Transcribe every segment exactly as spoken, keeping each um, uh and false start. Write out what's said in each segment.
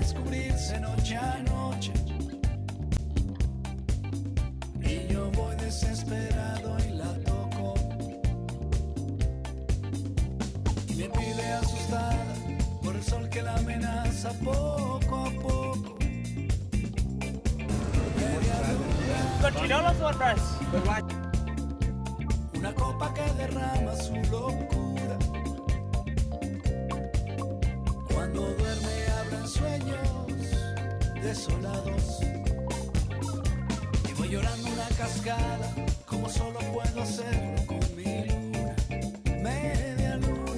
descubrirse noche a noche. Y yo voy desesperado y la toco. Y me pide asustada por el sol que la amenaza poco a poco. Media luna, una copa que derrama su locura. Cuando duerme abren sueños desolados. Y voy llorando una cascada como solo puedo hacerlo con mi luna. Media luna.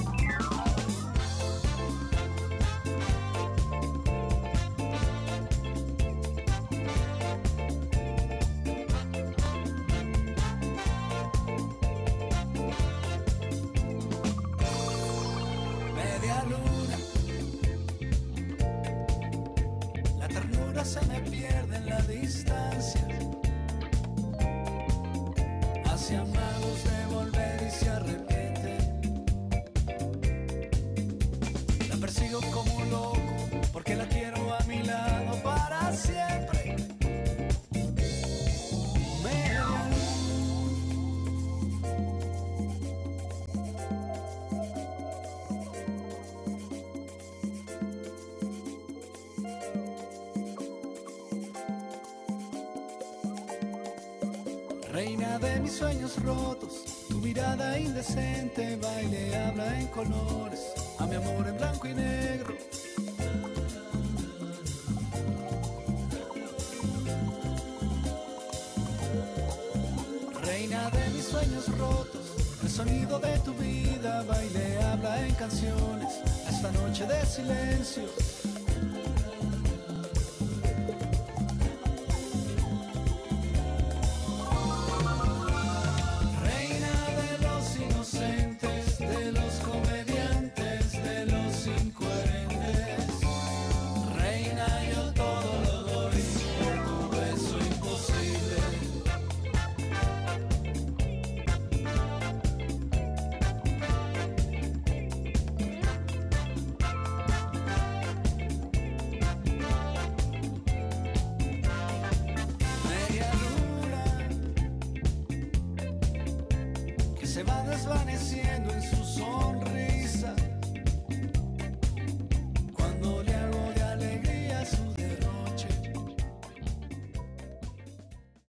Media luna. La ternura se me pierde en la distancia. Hacia amagos de volver y se arrepiente. La persigo como un loco porque la quiero a mi lado para siempre. Media luna. Reina de mis sueños rotos, tu mirada indecente baile, habla en colores, a mi amor en blanco y negro. Reina de mis sueños rotos, el sonido de tu vida baile, habla en canciones, a esta noche de silencio. De los comediantes, de los incoherentes. Reina, yo todo lo doy por tu beso imposible. Media luna que se va desvaneciendo en su sonrisa.